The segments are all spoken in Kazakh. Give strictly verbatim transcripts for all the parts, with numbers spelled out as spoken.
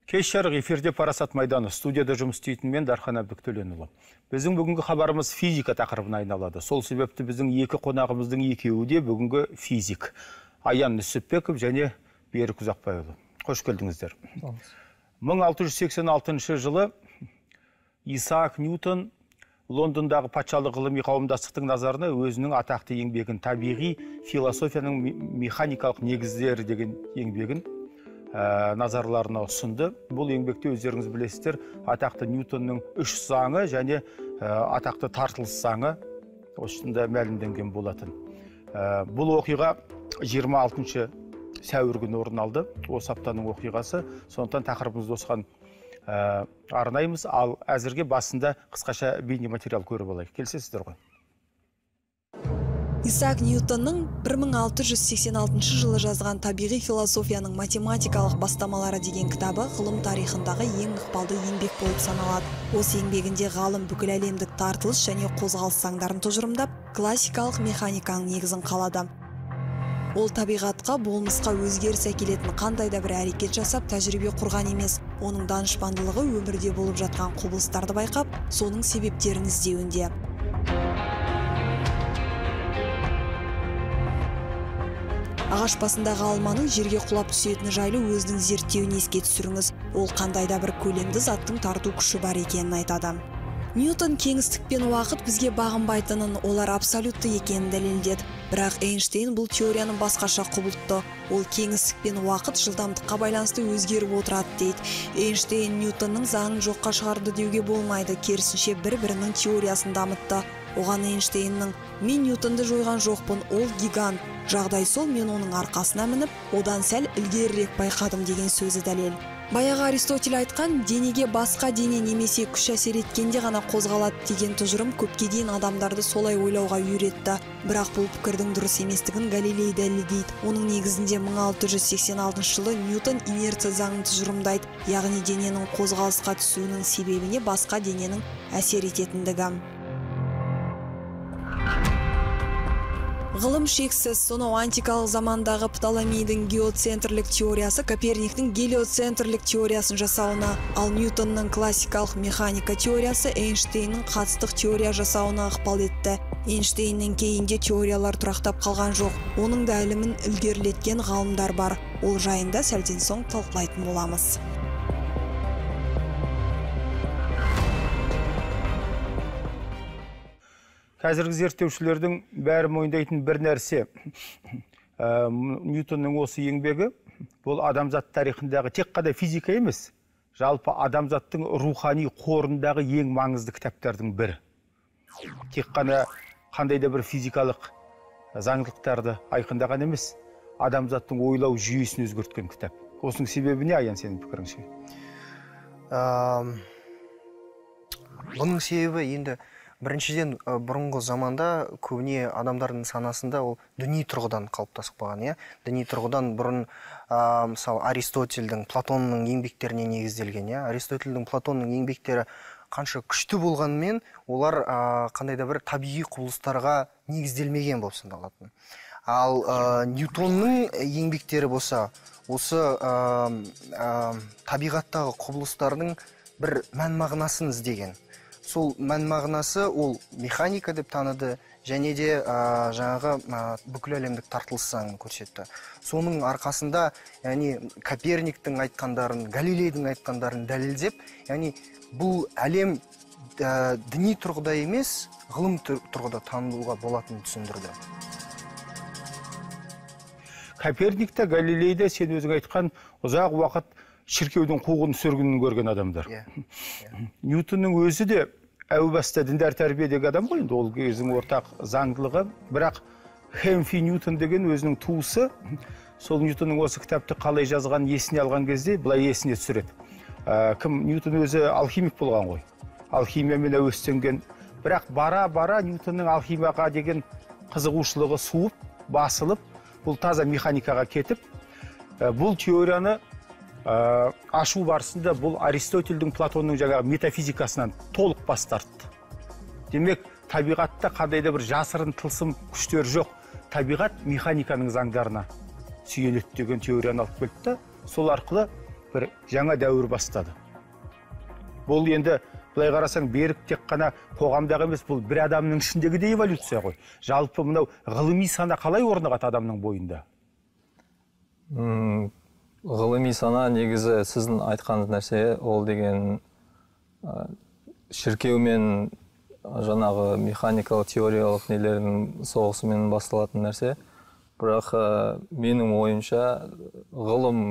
Кеш жарық эфирде Парасат майданы, студияда жұмыс істейтін мен Дархан Әбдіктөленұлы. Біздің бүгінгі хабарымыз физика тақырыбына айналады. Сол себепті біздің екі қонағымыздың екеуі де бүгінгі физик. Аян Нүсіпбеков және Берік Ұзақбайұлы. Қош келдіңіздер. мың алты жүз сексен алтыншы жылы Исаак Ньютон Лондондағы патшалық ғылыми қауымдастықтың назарына өзінің атақты еңбегін, табиғи философияның механикалық негіздері деген еңбегін Ә, назарларына ұсынды. Бұл еңбекте өздеріңіз білесіздер, атақты Ньютонның үш заңы және ә, атақты тартылыс заңы осында мәлімденген болатын. Ә, бұл оқиға жиырма алтыншы сәуір күні орын алды. Осы аптаның оқиғасы. Сондықтан тақырыбымызды осыған ә, арнаймыз. Ал әзірге басында қысқаша бейнематериал көріп алайық. Келісесіздер ғой? Исаак Ньютонның бір мың алты жүз сексен алтыншы жылы жазған табиғи философияның математикалық бастамалары деген кітабы ғылым тарихындағы ең ықпалды еңбек болып саналады. Осы еңбегінде ғалым бүкіл әлемдік тартылыс және қозғалыс заңдарын тұжырымдап, классикалық механиканың негізін қалады. Ол табиғатқа, болмысқа өзгеріс әкелетін қандай да бір әрекет жасап, тәжірибе құрған емес. Оның данышпандылығы өмірде болып жатқан құбылыстарды байқап, соның себептерін іздеуінде. Ағаш басындағы алманың жерге құлап түсетіні жайлы өзінің зерттеуін еске түсіріңіз. Ол қандай да бір көлемді заттың тарту күші бар екенін айтады. Ньютон кеңістік пен уақыт бізге бағынбайтынын, олар абсолютті екенін дәлелдеді. Бірақ Эйнштейн бұл теорияны басқаша құбылтты. Ол кеңістік пен уақыт жылдамдыққа байланысты өзгеріп отырады дейді. Эйнштейн Ньютонның заңын жоққа шығарды деуге болмайды, керісінше бір-бірінің теориясын дамытты. Оған Эйнштейннің «Мен Ньютонды жойған жоқпын, ол гигант. Жағдай сол, мен оның арқасына мініп, одан сәл ілгерірек байқадым» деген сөзі дәлел. Баяғы Аристотель айтқан, денеге басқа дене немесе күш әсер еткенде ғана қозғалады деген тұжырым көпке дейін адамдарды солай ойлауға үйретті. Бірақ бұл пікірдің дұрыс еместігін Галилей дәлелдейді. Оның негізінде мың алты жүз сексен алтыншы жылы Ньютон инерция заңын тұжырымдайды, яғни дененің қозғалысқа түсуінің себебіне басқа дененің әсер ететіндігі. Ғылым шексіз, сонау антикалық замандағы Птоломейдің геоцентрлік теориясы Коперниктің гелиоцентрлік теориясын жасауына, ал Ньютонның классикалық механика теориясы Эйнштейннің қатыстық теория жасауына ықпал етті. Эйнштейннен кейінге теориялар тұрақтап қалған жоқ. Оның да ілімін ілгерілеткен ғалымдар бар. Ол жайында сәлден соң талқылайтын боламыз. Қазіргі зерттеушілердің бәрі мойындайтын бір нәрсе. Ньютонның осы еңбегі, бұл адамзат тарихындағы тек қана физика емес, жалпы адамзаттың рухани қорындағы ең маңызды кітаптардың бірі. Тек қана қандай да бір физикалық заңдылықтарды айқындаған емес, адамзаттың ойлау жүйесін өзгерткен кітап. Осының себебі не, Аян, сенің пікіріңше? Бұның себебі енді біріншіден бұрынғы заманда көбіне адамдардың санасында ол діни тұрғыдан қалыптасып қалған, иә. Діни тұрғыдан бұрын мысалы Аристотельдің, Платонның еңбектеріне негізделген, иә. Аристотельдің, Платонның еңбектері қанша күшті болғанымен, олар қандай да бір табиғи құбылыстарға негізделмеген болып саналатын. Ал Ньютонның еңбектері болса, осы табиғаттағы құбылыстардың бір мән мағынасын іздеген. Сол мән мағынасы ол механика деп таныды, және де жаңағы бүкіл әлемдік тартылыс заңын көрсетті. Соның арқасында, яғни Коперниктің айтқандарын, Галилейдің айтқандарын дәлелдеп, яғни бұл әлем діни тұрғыда емес, ғылым тұрғыда танылуға болатынын түсіндірді. Коперникті, Галилейді сен өзің айтқан ұзақ уақыт шіркеудің қуғын сүргінін көрген адамдар. Ньютонның өзі де әу баста діндар тәрбиедегі адам ғой, ол кездің ортақ заңдылығы. Бірақ Хэмфи Ньютон деген өзінің туысы, сол Ньютонның осы кітапты қалай жазған есіне алған кезде былай есіне түсіреді. Кім? Ньютон өзі алхимик болған ғой. Алхимиямен әуестенген. Бірақ бара-бара Ньютонның алхимияға деген қызығушылығы суып, басылып, бұл таза механикаға кетіп, бұл теорияны ашу барысында бұл Аристотельдің, Платонның жаңағы метафизикасынан толық бас тартты. Демек, табиғатта қандай да бір жасырын тылсым күштер жоқ. Табиғат механиканың заңдарына сүйенеді деген теорияны алып келді. Сол арқылы бір жаңа дәуір бастады. Бұл енді былай қарасаң берік тек қана қоғамдағы емес, бұл бір адамның ішіндегі де эволюция ғой. Жалпы мынау ғылыми сана қалай орнығады адамның бойында? Ғылыми сана негізі сіздің айтқаныңыз нәрсе, ол деген шіркеумен жаңағы механикалық теориялық нелердің соғысымен басталатын нәрсе. Бірақ менің ойымша ғылым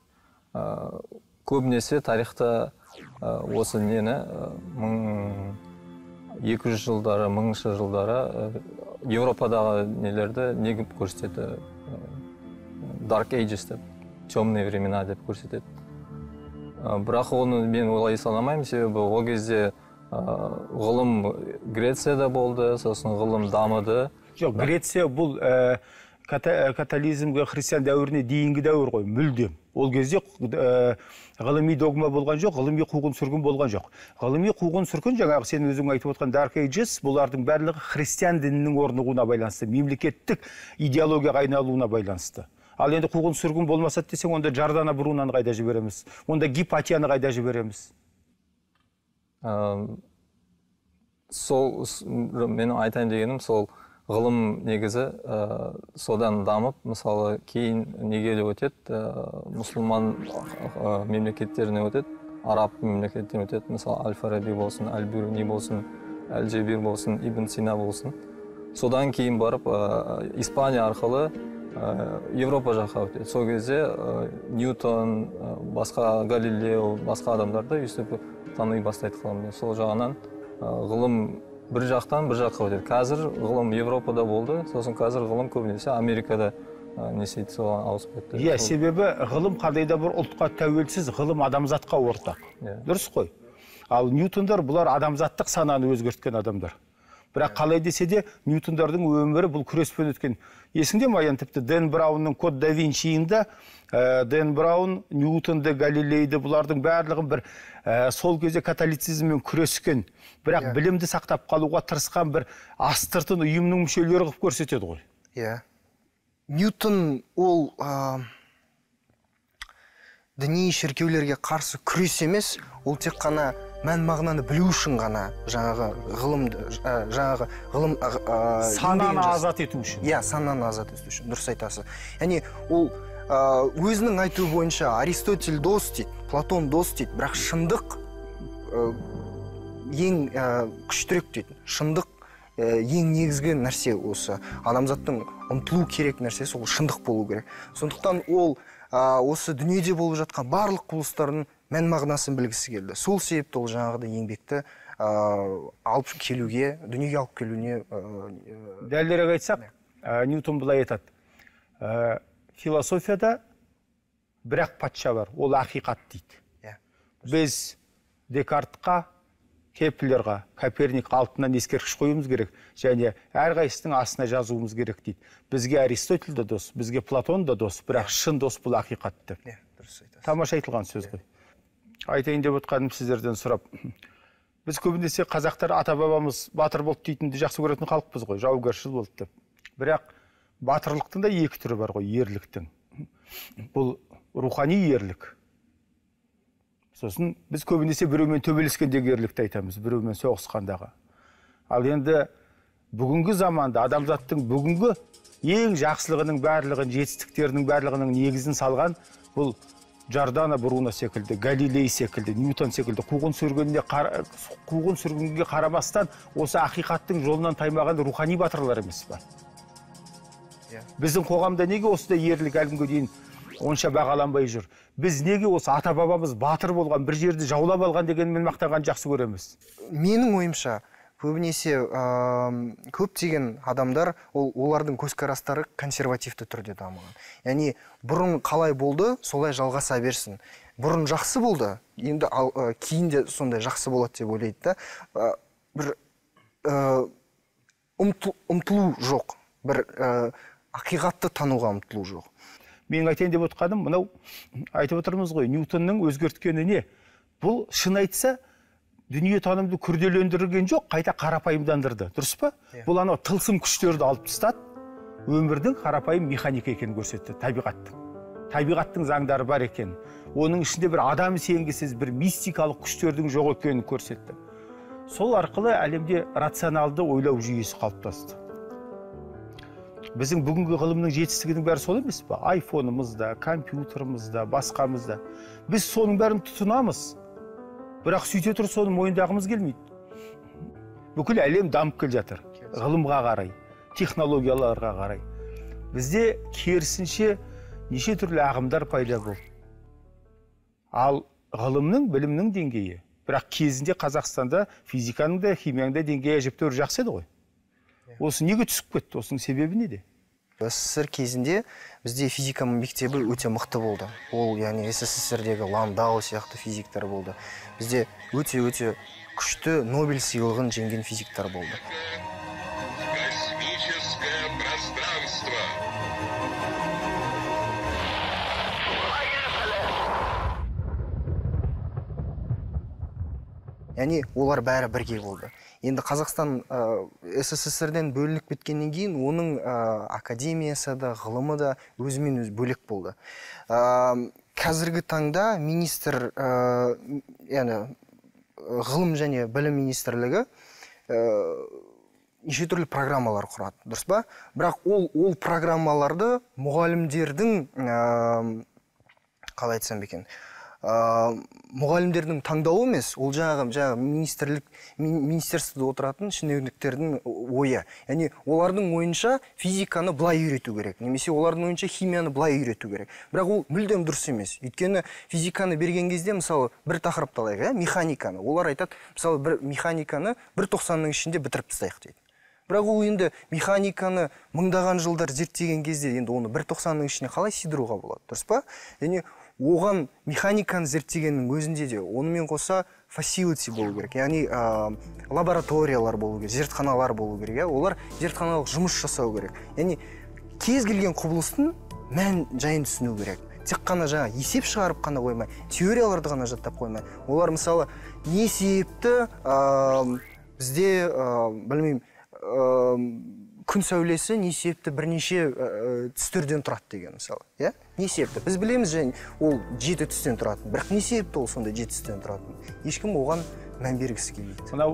көбінесе тарихта осы нені мың екі жүз жылдары, мыңыншы жылдары Европадағы нелерді негіп көрсетеді. Dark Ages деп, темные времена деп көрсетеді. Бірақ оны мен олай санамаймын, себебі ол кезде ғылым Грецияда болды, сосын ғылым дамыды. Жоқ, Греция бұл католизмге, христиан дәуіріне дейінгі дәуір ғой, мүлдем. Ол кезде ғылыми догма болған жоқ, ғылыми қуғын сүргін болған жоқ. Ғылыми қуғын сүргін, жаңағы сен өзің айтып отқан Dark Ages, бұлардың барлығы христиан дінінің орнығуына байланысты, мемлекеттік идеологияға айналуына байланысты. Ал енді қуғын сүргін болмаса десең, онда Жордана Бруноны қайда жібереміз? Онда Гипатияны қайда жібереміз? Сол, менің айтайын дегенім, сол ғылым негізі содан дамып, мысалы, кейін неге өтеді, мұсылман мемлекеттеріне өтеді, араб мемлекеттеріне өтеді, мысалы, Аль-Фараби болсын, Аль-Бюруни болсын, Аль-Джабир болсын, Ибн Сина болсын. Содан кейін барып, Испания арқылы Европа жаққа өтеді. Сол кезде Ньютон, басқа Галилео, басқа адамдарды өстіп таный бастайды ғылымды. Сол жағынан ғылым бір жақтан бір жаққа өтеді. Қазір ғылым Европада болды, сосын қазір ғылым көбінесе Америкада несейді, соған ауысып кетті. Иә, себебі ғылым қандайда бір ұлтқа тәуелсіз, ғылым адамзатқа ортақ. Дұрыс қой. Ал Ньютондар бұлар адамзаттық сананы өзгерткен адамдар. Бірақ қалай десе де, Ньютондардың өмірі бұл күреспен өткен. Есіңде ме, тіпті Дэн Браунның Код да Винчиінде Дэн Браун, Ньютонды, Галилейді, бұлардың барлығын бір сол кезде католицизммен күрескен, бірақ білімді сақтап қалуға тырысқан бір астыртын ұйымның мүшелері қылып көрсетеді ғой. Иә. Ньютон ол діни шіркеулерге қарсы күрес емес, ол тек қана мән мағынаны білу үшін ғана жаңағы ғылымды, жаңағы ғылым сананы азат ету үшін. Иә, сананы азат ету үшін, дұрыс айтасыз. Яғни ол өзінің айтуы бойынша Аристотель дос дейді, Платон дос дейді, бірақ шындық ең күштірек дейді. Шындық ең негізгі нәрсе осы. Адамзаттың ұмтылу керек нәрсесі ол шындық болу керек. Сондықтан ол осы дүниеде болып жатқан барлық құбылыстардың мән мағынасын білгісі келді. Сол себепті ол жаңағыдай еңбекті алып келуге, дүниеге алып келуіне. Дәлірек айтсақ, Ньютон былай айтады. Философияда бір-ақ патша бар, ол ақиқат дейді. Біз Декартқа, Кеплерға, Коперник алтынан ескерткіш қоюымыз керек, және әрқайсының астына жазуымыз керек дейді. Бізге Аристотель да дос, бізге Платон да дос, бірақ шын дос бұл ақиқатты. Тамаша айтылған сөз ғой. Айтайын деп отқаным сіздерден сұрап. Біз көбінесе қазақтар ата-бабамыз батыр болды дейтінді жақсы көретін халықпыз ғой, жаугершіл болды деп. Бірақ батырлықтың да екі түрі бар ғой, ерліктің. Бұл рухани ерлік. Сосын біз көбінесе біреумен төбелескендегі ерлікті айтамыз, біреумен соғысқандағы. Ал енді бүгінгі заманда адамзаттың бүгінгі ең жақсылығының барлығын, жетістіктерінің барлығының негізін салған бұл Жордана Бруно секілді, Галилей секілді, Ньютон секілді қуғын сүргінге қуғын сүргінге қарамастан осы ақиқаттың жолынан таймаған рухани батырлар емес па? Біздің қоғамда неге осындай ерлік әлгіге дейін онша бағаланбай жүр? Біз неге осы ата-бабамыз батыр болған, бір жерді жаулап алған дегенмен мақтаған жақсы көреміз? Менің ойымша, көбінесе көптеген адамдар, олардың көзқарастары консервативті түрде дамыған. Яғни бұрын қалай болды, солай жалғаса берсін. Бұрын жақсы болды, енді кейінде сондай жақсы болады деп ойлайды да. Бір ұмтылу жоқ, бір ақиқатты тануға ұмтылу жоқ. Мен айтайын деп отқаным, мынау айтып отырмыз ғой, Ньютонның өзгерткені не? Бұл шын айтса, дүние танымды күрделендірген жоқ, қайта қарапайымдандырды. Дұрыс па? Бұл анау тылсым күштерді алып тастады, өмірдің қарапайым механика екенін көрсетті, табиғаттың. табиғаттың заңдары бар екен. Оның ішінде бір адам сенгісіз бір мистикалық күштердің жоқ екенін көрсетті. Сол арқылы әлемде рационалды ойлау жүйесі қалыптасты. Біздің бүгінгі ғылымның жетістігінің бәрі сол емес пе? Айфонымызда, компьютерімізда, басқамызда. Біз соның бәрін тұтынамыз. Бірақ сөйте тұр соны мойындағымыз келмейді. Бүкіл әлем дамып келе жатыр. Ғылымға қарай, технологияларға қарай. Бізде керісінше неше түрлі ағымдар пайда болды. Ал ғылымның, білімнің деңгейі. Бірақ кезінде Қазақстанда физиканың да, химияның да деңгейі әжептәуір жақсы еді ғой. Осы неге түсіп кетті? Осының себебі неде? СССР кезінде бізде физика мектебі өте мықты болды. Ол, яғни СССРдегі Ландау сияқты физиктер болды. Бізде өте-өте күшті Нобель сыйлығын жеңген физиктер болды. Космическое пространство. Яғни олар бәрі бірге болды. Енді Қазақстан СССРден бөлініп кеткеннен кейін оның академиясы да, ғылымы да өзімен өзі бөлек болды. Қазіргі таңда министр, яғни ғылым және білім министрлігі неше түрлі программалар құрады, дұрыс па? Бірақ ол ол программаларды мұғалімдердің, қалай айтсам екен, мұғалімдердің таңдауы емес, ол жаңағы жаңағы министрлік министерствода отыратын шенеуніктердің ойы. Яғни олардың ойынша физиканы былай үйрету керек, немесе олардың ойынша химияны былай үйрету керек. Бірақ ол мүлдем дұрыс емес. Өйткені физиканы берген кезде, мысалы, бір тақырыпты алайық, механиканы. Олар айтады, мысалы, бір механиканы бір тоқсанның ішінде бітіріп тастайық дейді. Бірақ ол енді механиканы мыңдаған жылдар зерттеген кезде енді оны бір тоқсанның ішіне қалай сыйдыруға болады, дұрыс па? Яғни оған механиканы зерттегеннің өзінде де онымен қоса facility болу керек, яғни лабораториялар болу керек, зертханалар болу керек, олар зертханалық жұмыс жасау керек. Яғни кез келген құбылыстың мән жайын түсіну керек. Тек қана жаңа есеп шығарып қана қоймай, теорияларды ғана жаттап қоймай. Олар мысалы не себепті бізде білмеймін, күн сәулесі не себепті бірнеше түстерден тұрады деген мысалы. Не себепті? Біз білеміз және ол жеті түстен тұратын. Бірақ не себепті ол сонда жеті түстен тұратын? Ешкім оған мән бергісі келмейді. Мынау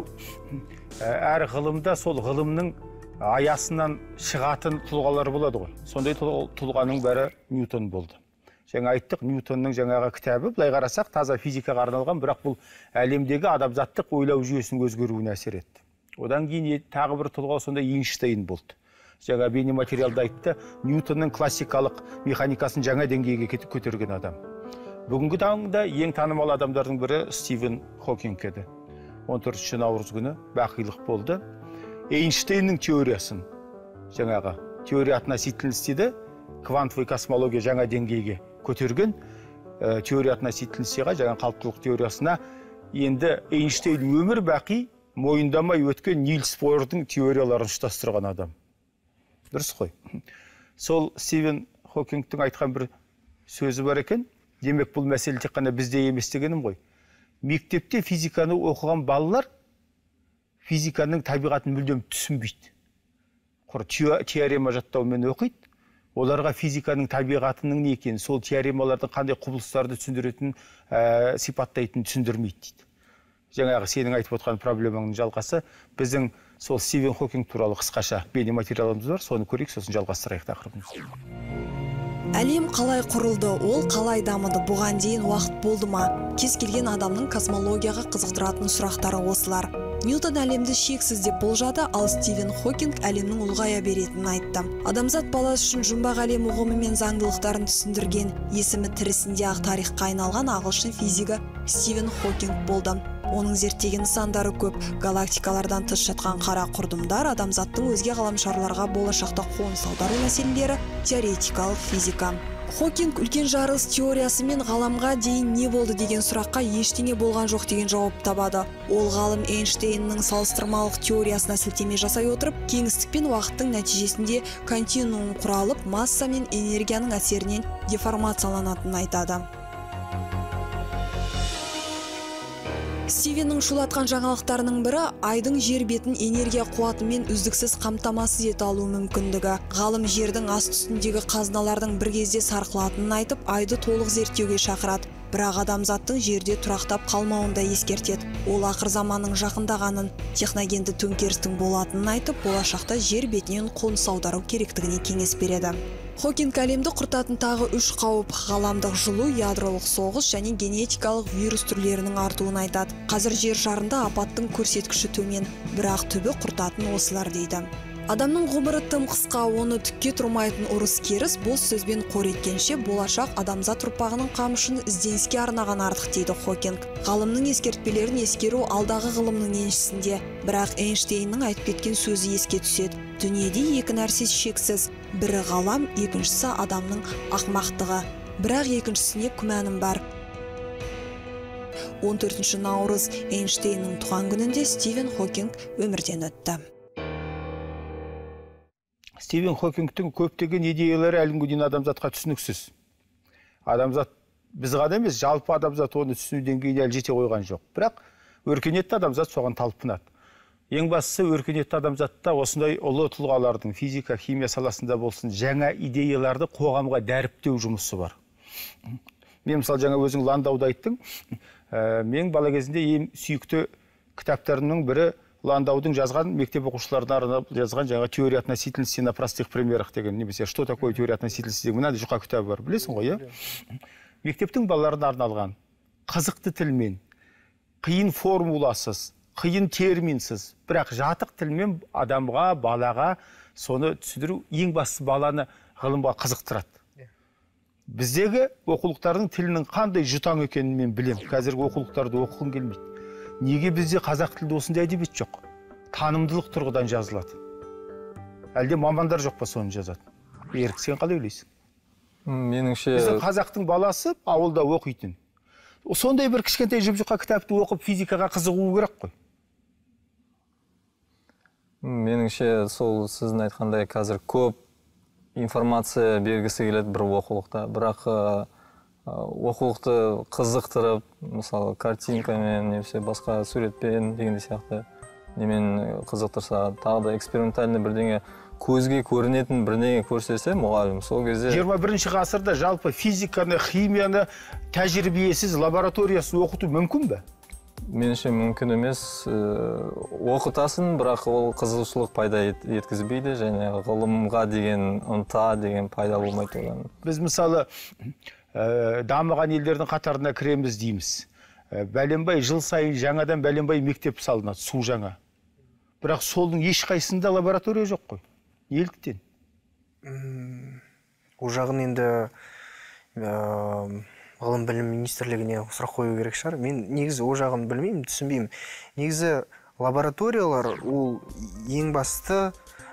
әр ғылымда сол ғылымның аясынан шығатын тұлғалар болады ғой. Сондай тұлғаның бәрі Ньютон болды. Жаңа айттық, Ньютонның жаңағы кітабы, былай қарасақ, таза физикаға арналған, бірақ бұл әлемдегі адамзаттық ойлау жүйесінің өзгеруіне әсер етті. Одан кейін тағы бір тұлға сонда Эйнштейн болды. Жаңа бейнематериалда айтты, Ньютонның классикалық механикасын жаңа деңгейге көтерген адам. Бүгінгі таңда ең танымал адамдардың бірі Стивен Хокинг еді. он төртінші наурыз күні бақилық болды. Эйнштейннің теориясын, жаңағы теория относительностьті квантовый космология жаңа деңгейге көтерген, теория относительностьға, жаңа қалыптылық теориясына енді Эйнштейн өмір бақи мойындамай өткен Нильс Бордың теорияларын ұштастырған адам. Дұрыс қой. Сол Стивен Хокингтің айтқан бір сөзі бар екен. Демек бұл мәселе тек қана бізде емес дегенім ғой. Мектепте физиканы оқыған балалар физиканың табиғатын мүлдем түсінбейді. Құр теорема жаттаумен оқиды. Оларға физиканың табиғатының не екенін, сол теоремалардың қандай құбылыстарды түсіндіретін, сипаттайтынын түсіндірмейді дейді. Жаңағы сенің айтып отқан проблемаңның жалғасы біздің сол Стивен Хокинг туралы қысқаша бейнематериалымыз бар, соны көрейік, сосын жалғастырайық тақырыбымызды. Әлем қалай құрылды, ол қалай дамыды, бұған дейін уақыт болды ма? Кез келген адамның космологияға қызықтыратын сұрақтары осылар. Ньютон әлемді шексіз деп болжады, ал Стивен Хокинг әлемнің ұлғая беретінін айтты. Адамзат баласы үшін жұмбақ әлем ұғымы мен заңдылықтарын түсіндірген, есімі тірісінде ақ тарихқа айналған ағылшын физигі Стивен Хокинг болды. Оның зерттеген нысандары көп, галактикалардан тыс жатқан қара құрдымдар, адамзаттың өзге ғаламшарларға болашақта қоныс аудару мәселелері, теоретикалық физика. Хокинг үлкен жарылыс теориясы мен ғаламға дейін не болды деген сұраққа ештеңе болған жоқ деген жауап табады. Ол ғалым Эйнштейннің салыстырмалық теориясына сілтеме жасай отырып, кеңістік пен уақыттың нәтижесінде континуум құралып, масса мен энергияның әсерінен деформацияланатынын айтады. Стивеннің шулатқан жаңалықтарының бірі айдың жер бетін энергия қуатымен үздіксіз қамтамасыз ете алу мүмкіндігі. Ғалым жердің аст үстіндегі қазыналардың бір кезде сарқылатынын айтып, айды толық зерттеуге шақырады. Бірақ адамзаттың жерде тұрақтап қалмауын да ескертеді. Ол ақыр заманның жақындағанын, техногенді төңкерістің болатынын айтып, болашақта жер бетінен қоныс аудару керектігіне кеңес береді. Хокинг әлемді құртатын тағы үш қауіп: ғаламдық жылу, ядролық соғыс және генетикалық вирус түрлерінің артуын айтады. Қазір жер шарында апаттың көрсеткіші төмен, бірақ түбі құртатын осылар дейді. Адамның ғұмыры тым қысқа, оны түкке тұрмайтын ұрыс керіс бос сөзбен қор еткенше, болашақ адамзат ұрпағының қамышын ізденіске арнаған артық дейді Хокинг. Ғалымның ескертпелерін ескеру алдағы ғылымның еншісінде, бірақ Эйнштейннің айтып кеткен сөзі еске түседі. Дүниеде екі нәрсе шексіз: бірі ғалам, екіншісі адамның ақмақтығы. Бірақ екіншісіне күмәнім бар. он төртінші наурыз Эйнштейннің туған күнінде Стивен Хокинг өмірден өтті. Стивен Хокингтің көптеген идеялары әлі дейін адамзатқа түсініксіз. Адамзат, біз ғана емес, жалпы адамзат оны түсіну деңгейіне әлі жете қойған жоқ. Бірақ өркениетті адамзат соған талпынады. Ең бастысы, өркениетті адамзатта осындай ұлы тұлғалардың физика, химия саласында болсын, жаңа идеяларды қоғамға дәріптеу жұмысы бар. Мен мысалы жаңа өзің Ландауды айттың. Мен бала кезінде ең сүйікті кітаптарымның бірі Ландаудың жазған, мектеп оқушыларына арнап жазған жаңа теория относительности на простых примерах деген, немесе что такое теория относительности деген мынандай жұқа кітабы бар. Білесің ғой, иә? Мектептің балаларына арналған, қызықты тілмен, қиын формуласыз, қиын терминсіз, бірақ жатық тілмен адамға, балаға соны түсіндіру ең бастысы баланы ғылымға қызықтырады. Біздегі оқулықтардың тілінің қандай жұтаң екенін мен білем. Қазіргі оқулықтарды оқығым келмейді. Неге бізде қазақ тілде осындай әдебиет жоқ? Танымдылық тұрғыдан жазылады. Әлде мамандар жоқ па соны жазады? Ерік, сен қалай ойлайсың? Меніңше... Біздің қазақтың баласы ауылда оқитын. Сондай бір кішкентай жұп-жұқа кітапты оқып физикаға қызығу керек қой. Меніңше сол сіздің айтқандай қазір көп информация бергісі келеді бір оқулықта. Бірақ оқулықты қызықтырып, мысалы картинкамен, немесе басқа суретпен дегенде сияқты немен қызықтырса, тағы да экспериментальный бірдеңе, көзге көрінетін бірдеңе көрсетсе мұғалім, сол кезде... жиырма бірінші ғасырда жалпы физиканы, химияны тәжірибесіз, лабораториясыз оқыту мүмкін бе? Меніңше мүмкін емес. Оқытасын, бірақ ол қызығушылық пайда еткізбейді, және ғылымға деген ынта деген пайда болмайды одан. Біз мысалы дамыған елдердің қатарына кіреміз дейміз. Бәленбай жыл сайын жаңадан бәленбай мектеп салынады, су жаңа. Бірақ солдың ешқайсында лаборатория жоқ қой. Неліктен? Ол жағын енді ғылым білім министрлігіне сұрақ қою керек шығар. Мен негізі ол жағын білмеймін, түсінбеймін. Негізі лабораториялар ол ең басты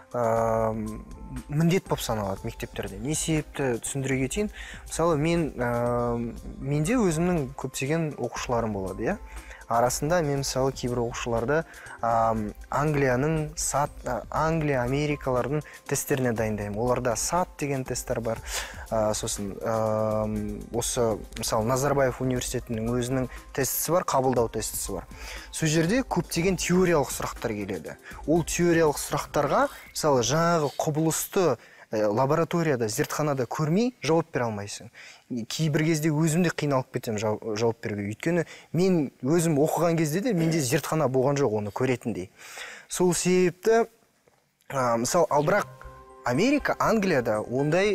міндет болып саналады мектептерде. Не себепті түсіндіре кетейін. Мысалы, мен менде өзімнің көптеген оқушыларым болады, иә. Арасында мен мысалы кейбір оқушыларды Англияның сат, Англия, Америкалардың тесттеріне дайындаймын. Оларда сат деген тесттер бар. Сосын осы мысалы Назарбаев университетінің өзінің тестісі бар, қабылдау тестісі бар. Сол жерде көптеген теориялық сұрақтар келеді. Ол теориялық сұрақтарға мысалы жаңағы құбылысты лабораторияда, зертханада көрмей жауап бере алмайсың. Кейбір кезде өзімде қиналып кетем жауап беруге. Өйткені мен өзім оқыған кезде де менде зертхана болған жоқ оны көретіндей. Сол себепті, мысалы, ал бірақ Америка, Англияда ондай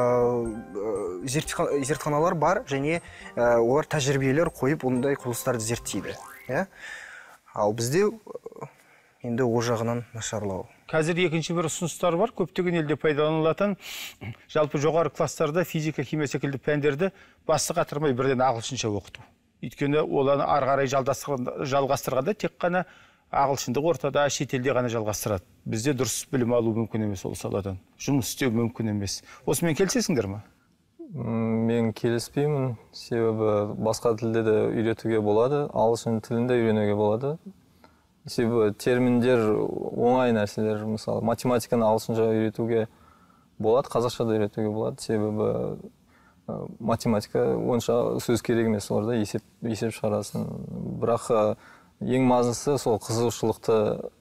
зертханалар бар, және олар тәжірибелер қойып ондай құбылыстарды зерттейді. Ал бізде енді о жағынан нашарлау. Қазір екінші бір ұсыныстар бар, көптеген елде пайдаланылатын. Жалпы жоғары кластарда физика, химия секілді пәндерді басты қатырмай бірден ағылшынша оқыту. Өйткені оланы ары қарай жалғастырғанда тек қана ағылшындық ортада, шетелде ғана жалғастырады. Бізде дұрыс білім алу мүмкін емес ол саладан. Жұмыс істеу мүмкін емес. Осымен келісесіңдер ме? Мен келіспеймін. Себебі басқа тілде де үйретуге болады, ағылшын тілінде үйренуге болады. Себебі терминдер оңай нәрселер, мысалы математиканы ағылшынша үйретуге болады, қазақша да үйретуге болады. Себебі математика онша сөз керек емес, оларда есеп есеп шығарасын, бірақ ең маңыздысы сол қызығушылықты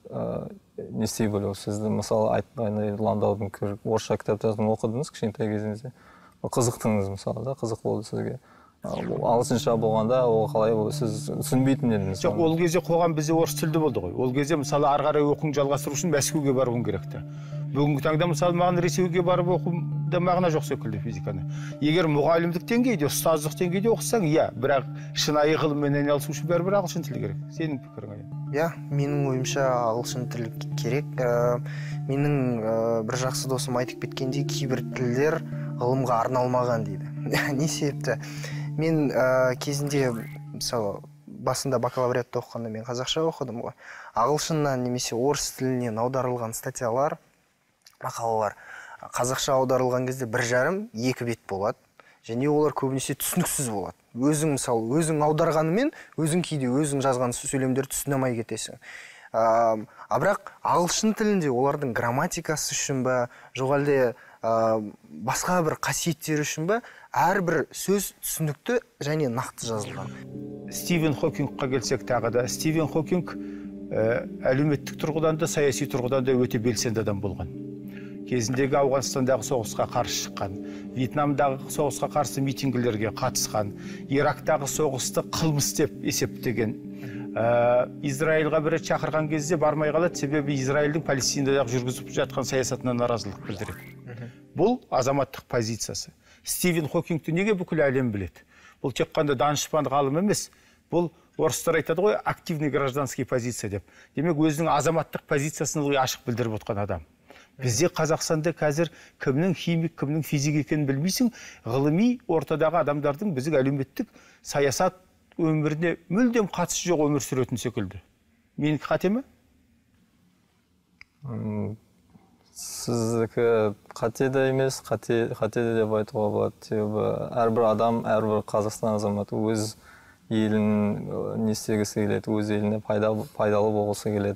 не істей білу. Сізді мысалы айтқандай Ландаудың орысша кітаптарын оқыдыңыз кішкентай кезіңізде. Қызықтыңыз мысалы да, қызық болды сізге. Ағылшынша болғанда ол қалай болды, сіз түсінбейтін едіңіз. Жоқ, ол кезде қоғам бізде орыс тілді болды ғой. Ол кезде мысалы ары қарай оқуын жалғастыру үшін Мәскеуге баруың керек-ті. Бүгінгі таңда мысалы маған Ресейге барып оқуымда мағына жоқ секілді физиканы. Егер мұғалімдік деңгейде, ұстаздық деңгейде оқысаң, иә, бірақ шынайы ғылыммен айналысу үшін бәрібір ағылшын тілі керек. Сенің пікірің қандай? Иә, менің ойымша ағылшын тілі керек. Менің бір жақсы досым айтып кеткендей, кейбір тілдер ғылымға арналмаған дейді. Не себепті? Мен кезінде, мысалы, басында бакалавриатта оқығанда мен қазақша оқыдым ғой. Ағылшыннан немесе орыс тілінен аударылған статьялар, мақалалар қазақша аударылған кезде бір жарым, екі бет болады. Және олар көбінесе түсініксіз болады. Өзің, мысалы, өзің аударғанымен, өзің кейде өзің жазған сөйлемдерді түсіне алмай кетесің. А бірақ ағылшын тілінде олардың грамматикасы үшін бе, жоқ әлде басқа бір қасиеттері үшін бе, әрбір сөз түсінікті және нақты жазылған. Стивен Хокингқа келсек тағы да, Стивен Хокинг әлеуметтік тұрғыдан да, саяси тұрғыдан да өте белсенді адам болған. Кезіндегі Ауғанстандағы соғысқа қарсы шыққан, Вьетнамдағы соғысқа қарсы митингілерге қатысқан, Ирактағы соғысты қылмыс деп есептеген. Израильға бір рет шақырған кезде бармай қалады, себебі Израильдің Палестинадағы жүргізіп жатқан саясатына наразылық білдіреді. Бұл азаматтық позициясы. Стивен Хокингті неге бүкіл әлем біледі? Бұл тек қана данышпан ғалым емес, бұл орыстар айтады ғой, активный гражданский позиция деп. Демек, өзінің азаматтық позициясын ашық білдіріп отқан адам. Бізде Қазақстанда қазір кімнің химик, кімнің физик екенін білмейсің, ғылыми ортадағы адамдардың біздің әлеуметтік саясат өміріне мүлдем қатысы жоқ өмір сүретін секілді. Менікі қате ме? Сіздікі қате де емес, қате де деп айтуға болады. Себебі әрбір адам, әрбір Қазақстан азаматы өз елін не істегісі келеді, өз еліне пайдалы болғысы келеді.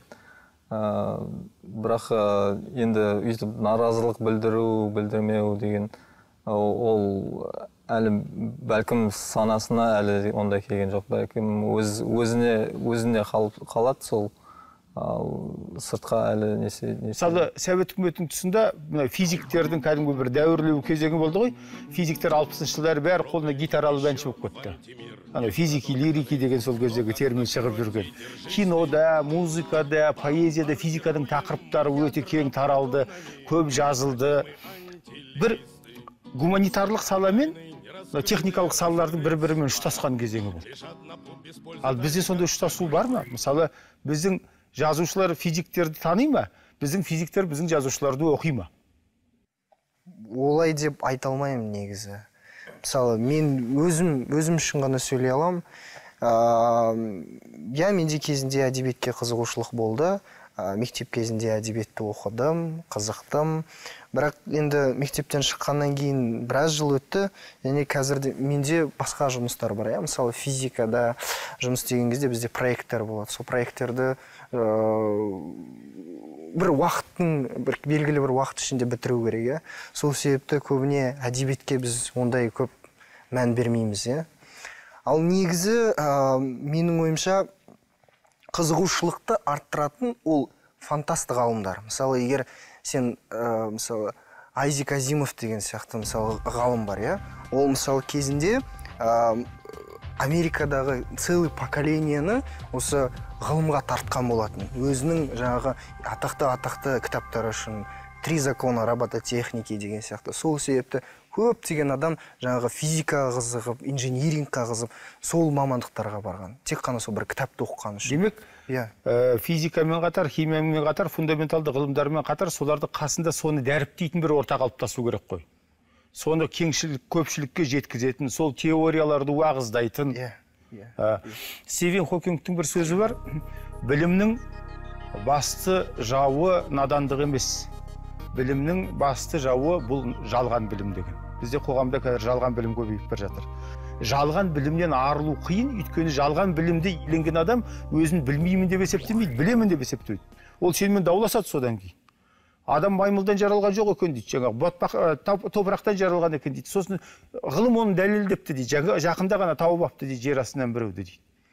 Бірақ енді өйтіп наразылық білдіру, білдірмеу деген ол әлі бәлкім санасына әлі ондай келген жоқ. Бәлкім өзіне қалады сол, сыртқа әлі несе. Мысалы, Совет үкіметінің тұсында физиктердің кәдімгі бір дәуірлеу кезеңі болды ғой. Физиктер алпысыншы жылдары бәрі қолына гитара алып әнші болып кетті. Физики, лирики деген сол кездегі термин шығып жүрген. Кинода, музыкада, поэзияда, физиканың тақырыптары өте кең таралды, көп жазылды. Бір гуманитарлық саламен техникалық салалардың бір-бірімен ұштасқан кезеңі болды. Ал бізде сонда ұштасу бар ма? Мысалы, біздің жазушылар физиктерді таный ма? Біздің физиктер біздің жазушыларды оқи ма? Олай деп айта алмаймын негізі. Мысалы, мен өзім өзім үшін ғана сөйлей алам. Я менде кезінде әдебиетке қызығушылық болды. Мектеп кезінде әдебиетті оқыдым, қызықтым. Бірақ енді мектептен шыққаннан кейін біраз жыл өтті, және қазір менде басқа жұмыстар бар. Мысалы, физикада жұмыс істеген кезде бізде проекттер болады. Сол проекттерді бір уақыттың, бір белгілі бір уақыт ішінде бітіру керек. Сол себепті көбіне әдебиетке біз ондай көп мән бермейміз. Ал негізі менің ойымша қызығушылықты арттыратын ол фантаст ғалымдар. Мысалы, егер сен мысалы Айзек Азимов деген сияқты мысалы ғалым бар, иә? Ол мысалы кезінде Америкадағы целый поколенияны осы ғылымға тартқан болатын. Өзінің жаңағы атақты-атақты кітаптары үшін «Три закона робототехники» деген сияқты. Сол себепті көптеген адам жаңағы физикаға қызығып, инжинирингқа қызығып, сол мамандықтарға барған. Тек қана сол бір кітапты оқыған үшін. Демек, физикамен қатар, химиямен қатар, фундаменталды ғылымдармен қатар, соларды қасында соны дәріптейтін бір орта қалыптасу керек қой. Соны кеңшілік, көпшілікке жеткізетін, сол теорияларды уағыздайтын. Стивен Хокингтің бір сөзі бар, білімнің басты жауы надандық емес. Білімнің басты жауы бұл жалған білім деген. Бізде қоғамда қазір жалған білім көбейіп бір жатыр. Жалған білімнен арылу қиын, өйткені жалған білімде иеленген адам өзін білмеймін деп есептемейді, білемін деп есептейді. Ол сенімен дауласады содан кейін. Адам маймылдан жаралған жоқ екен дейді, жаңағы топырақтан жаралған екен дейді. Сосын ғылым оны дәлелдепті дейді, жақында ғана тауып апты дейді, жер астынан біреуді дейді.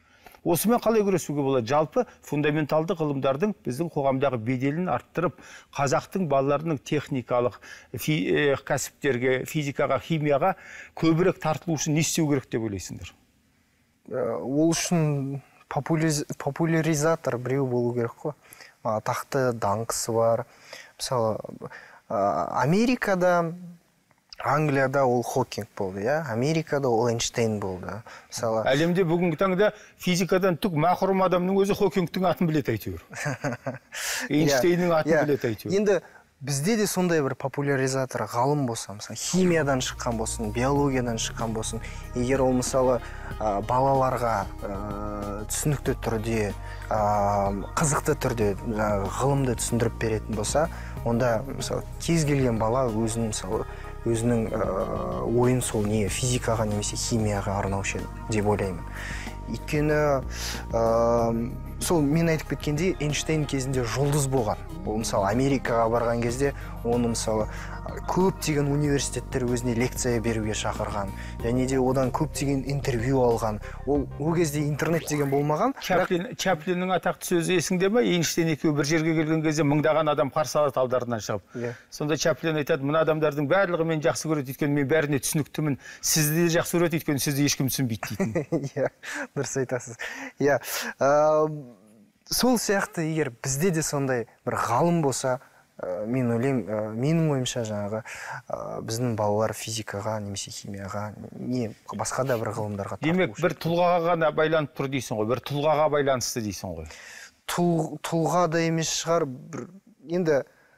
Осымен қалай күресуге болады? Жалпы фундаменталды ғылымдардың біздің қоғамдағы беделін арттырып, қазақтың балаларының техникалық фи, кәсіптерге, физикаға, химияға көбірек тартылу үшін не істеу керек деп ойлайсыңдар? Ол үшін популяризатор біреу болу керек қой. Атақты даңқысы бар. Мысалы, Америкада, Англияда ол Хокинг болды, я? Америкада ол Эйнштейн болды. Мысалы, әлемде бүгінгі таңда физикадан түк мақұрым адамның өзі Хокингтің атын білет әйтеуір. Эйнштейннің атын білет әйтеуір. Енді бізде де сондай бір популяризатор ғалым болса, мысалы, химиядан шыққан болсын, биологиядан шыққан болсын, егер ол мысалы балаларға түсінікті түрде, қызықты түрде ғылымды түсіндіріп беретін болса, онда мысалы кез келген бала өзінің мысалы өзінің ойын сол не физикаға немесе химияға арнаушы деп ойлаймын. Өйткені сол мен айтып кеткенде Эйнштейн кезінде жұлдыз болған. Ол мысалы Америкаға барған кезде оны мысалы көптеген университеттер өзіне лекция беруге шақырған. Және де одан көптеген интервью алған. Ол ол кезде интернет деген болмаған. Чаплиннің атақты сөзі есіңде ме? Эйнштейн екеуі бір жерге келген кезде мыңдаған адам қарсы алады алдарынан шығып. Сонда Чаплин айтады, мына адамдардың барлығы мені жақсы көреді, өйткені мен бәріне түсініктімін. Сізді де жақсы көреді, өйткені сізді ешкім түсінбейді дейтін. Иә, дұрыс айтасыз. Иә. Сол сияқты егер бізде де сондай бір ғалым болса, мен ойлаймын, менің ойымша жаңағы біздің балалар физикаға немесе химияға, не басқа да бір ғылымдарға тартылу. Демек, бір тұлғаға ғана байланып тұр дейсің ғой, бір тұлғаға байланысты дейсің ғой. Тұлға да емес шығар, енді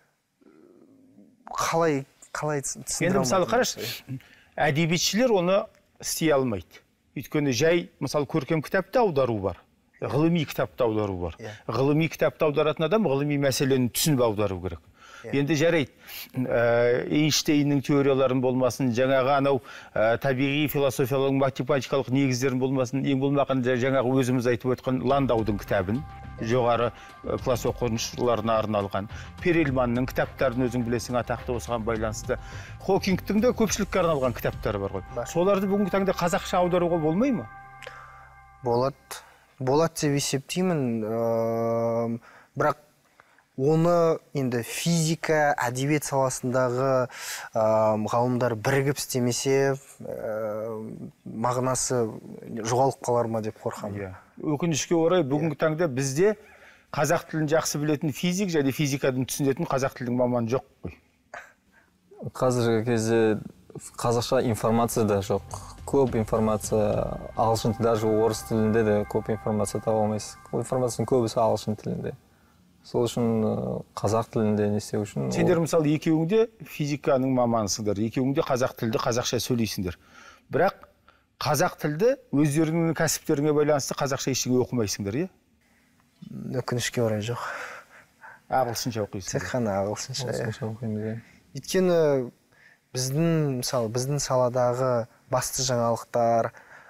қалай қалай түсіндіре алмайды. Енді мысалы қарашы, әдебиетшілер оны істей алмайды. Өйткені жай, мысалы, көркем кітапты аудару бар. Ғылыми кітапты аудару бар. Ғылыми кітапты аударатын адам ғылыми мәселені түсініп аудару керек. Енді жарайды, Эйнштейннің теорияларын болмасын, жаңағы анау табиғи философиялық, математикалық негіздерін болмасын, ең болмағанда жаңағы өзіміз айтып отқан Ландаудың кітабын, жоғары класс оқушыларына арналған, Перельманның кітаптарын өзің білесің, атақты осыған байланысты. Хокингтің де көпшілікке арналған кітаптары бар ғой. Соларды бүгінгі таңда қазақша аударуға болмай ма? Болады. Болады деп есептеймін, бірақ оны енді физика, әдебиет саласындағы ғалымдар бірігіп істемесе, мағынасы жоғалып қалар ма деп қорқамын. Өкінішке орай бүгінгі таңда бізде қазақ тілін жақсы білетін физик және физикадан түсінетін қазақ тілдің маманы жоқ қой. Қазіргі кезде қазақша информация да жоқ. Көп информация ағылшын, даже орыс тілінде де көп информация таба алмайсыз. Информацияның көбісі ағылшын тілінде. Сол үшін қазақ тілінде не істеу үшін. Сендер мысалы екеуіңде физиканың мамансыңдар, екеуіңде қазақ тілді қазақша сөйлейсіңдер. Бірақ қазақ тілді өздеріңнің кәсіптеріңе байланысты қазақша ештеңе оқымайсыңдар, иә? Өкінішке орай жоқ. Ағылшынша оқисың. Тек қана ағылшынша. Ағылшынша оқимыз. Өйткені біздің мысалы біздің саладағы басты жаңалықтар,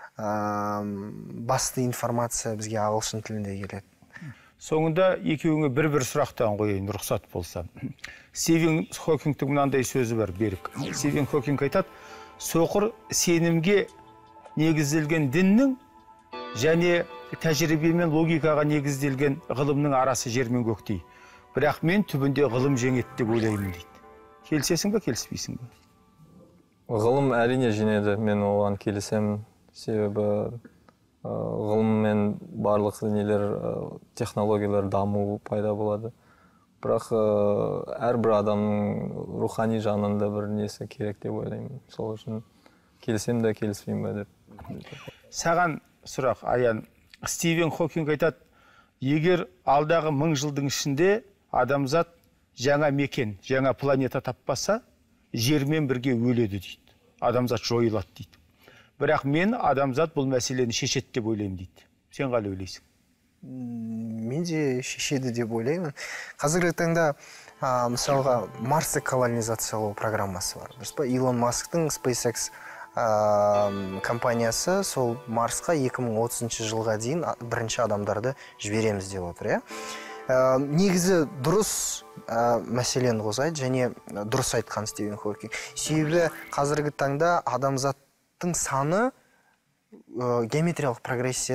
басты информация бізге ағылшын тілінде келеді. Соңында екеуіңе бір-бір сұрақтан қояйын, рұқсат болса. Стивен Хокингтің мынандай сөзі бар, берік. Стивен Хокинг айтады, соқыр сенімге негізделген діннің және тәжірибе мен логикаға негізделген ғылымның арасы жер мен көктей. Бірақ мен түбінде ғылым жеңеді деп ойлаймын дейді. Келісесің бе, келіспейсің бе? Ғылым әрине жеңеді, мен оған келісемін. Себебі ғылыммен барлық нелер, технологиялар даму пайда болады. Бірақ әрбір адамның рухани жағынан бір несі керек деп ойлаймын. Сол үшін келісем де келіспеймін бе деп. Саған сұрақ, Аян. Стивен Хокинг айтады, егер алдағы мың жылдың ішінде адамзат жаңа мекен, жаңа планета таппаса, жермен бірге өледі дейді. Адамзат жойылады дейді. Бірақ мен адамзат бұл мәселені шешеді деп ойлаймын дейді. Сен қалай ойлайсың? Мен де шешеді деп ойлаймын. Қазіргі таңда мысалға Марсты колонизациялау программасы бар. Дұрыс па? Илон Масктың SpaceX компаниясы сол Марсқа екі мың отызыншы жылға дейін бірінші адамдарды жібереміз деп отыр, иә? Негізі дұрыс мәселені қозғайды және дұрыс айтқан Стивен Хокинг. Себебі қазіргі таңда адамзаттың саны геометриялық прогрессияда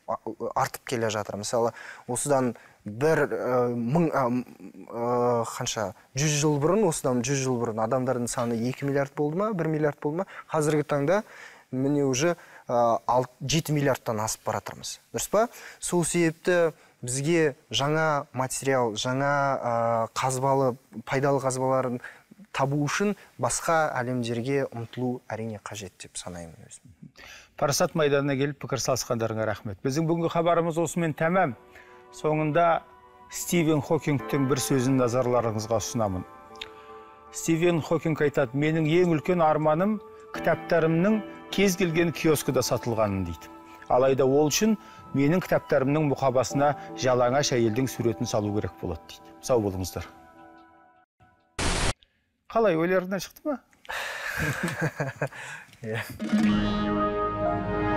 артып келе жатыр. Мысалы, осыдан бір мың қанша жүз жыл бұрын, осыдан жүз жыл бұрын адамдардың саны екі миллиард болды ма, бір миллиард болды ма? Қазіргі таңда міне уже жеті миллиардтан асып баратырмыз. Дұрыс па? Сол себепті бізге жаңа материал, жаңа қазбалы, пайдалы қазбаларын табу үшін басқа әлемдерге ұмтылу әрине қажет деп санаймын өзім. Парасат майданына келіп пікір салысқандарыңа рахмет. Біздің бүгінгі хабарымыз осымен тәмам. Соңында Стивен Хокингтің бір сөзін назарларыңызға ұсынамын. Стивен Хокинг айтады: менің ең үлкен арманым кітаптарымның кез келген киоскіда сатылғанын дейді. Алайда ол үшін менің кітаптарымның мұқабасына жалаңаш әйелдің суретін салу керек болады дейді. Сау болыңыздар. Қалай, ойларыңнан шықты ма?